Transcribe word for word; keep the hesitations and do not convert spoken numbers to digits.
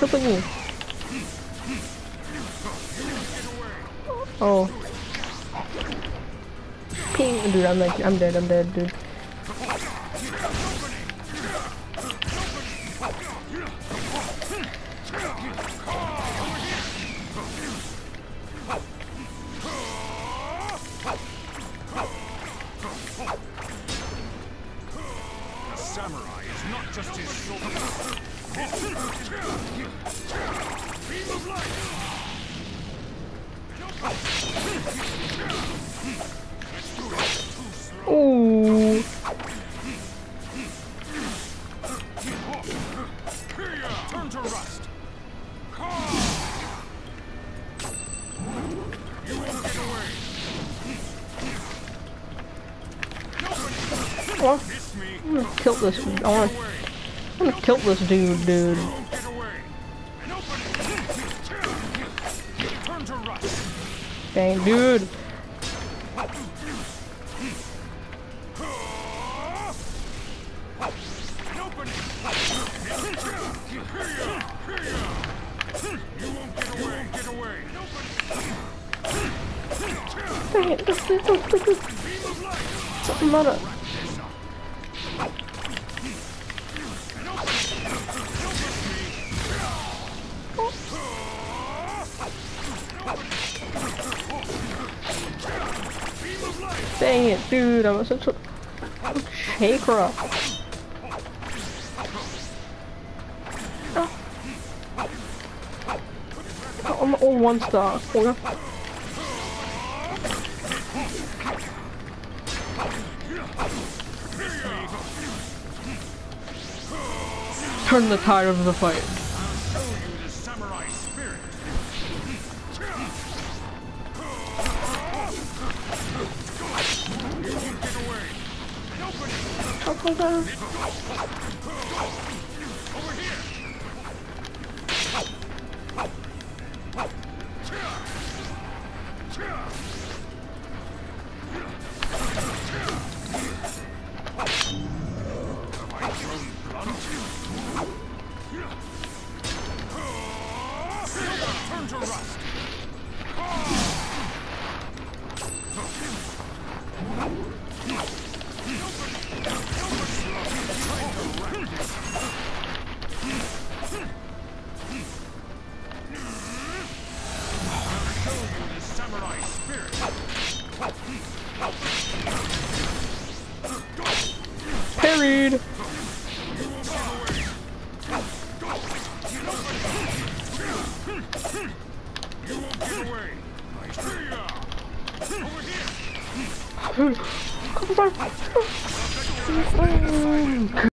kill thingy. Oh. Ping, dude, I'm like, I'm dead, I'm dead, dude. The samurai is not just his sword. Beam of light. Ooh. Turn to rust. You won't get away. Well, Miss me. I'm gonna kill this. I wanna, I'm gonna kill this dude, dude. You won't get away. Turn to rust. Dang, dude. You won't get away. Get away. Dang it, this, this, this, this, this. I'm not a... Dang it, dude, I'm such a shaker. Oh. I'm all one star. Okay. Turn the tide of the fight. I'll show you the samurai spirit. You won't get away. Oh, God. Over here. Have I grown blunt? Turn to rust. Samurai spirit. Parried. You won't get away. Nice. Here you are. Over here. Come on.